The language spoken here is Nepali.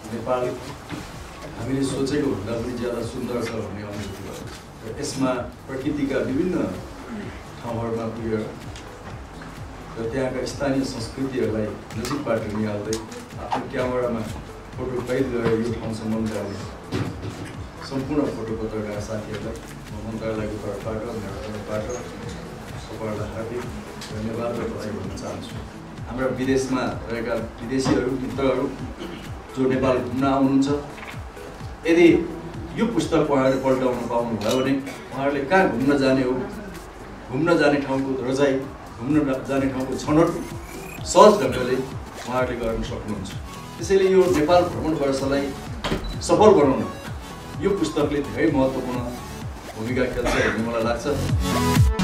नेपाल हामीले सोचेको भन्दा पनि ज्यादा सुन्दर छ भन्ने अनुभूति भयो र यसमा प्रकृतिका विभिन्न ठाउँहरूमा पुगेर र त्यहाँका स्थानीय संस्कृतिहरूलाई नजिकबाट निहाल्दै आफ्नो क्यामेरामा फोटो कैद गरेर यो ठाउँसम्म ल्याउने सम्पूर्ण फोटो पत्रकार साथीहरूलाई म मन्त्रालयको तर्फबाट मेरो तर्फबाट सबैलाई हार्दिक धन्यवाद र बधाई भन्न चाहन्छु। हाम्रा विदेशमा रहेका विदेशीहरू मित्रहरू जो नेपाल घुम्न आउनुहुन्छ, यदि यो पुस्तक उहाँहरूले पल्टाउन पाउनुभयो भने उहाँहरूले कहाँ घुम्न जाने हो, घुम्न जाने ठाउँको रजाइ, घुम्न जाने ठाउँको छनौट सहज ढङ्गले उहाँहरूले गर्न सक्नुहुन्छ। त्यसैले यो नेपाल भ्रमण वर्षलाई सफल बनाउन यो पुस्तकले धेरै महत्त्वपूर्ण भूमिका खेल्छ भन्ने मलाई लाग्छ।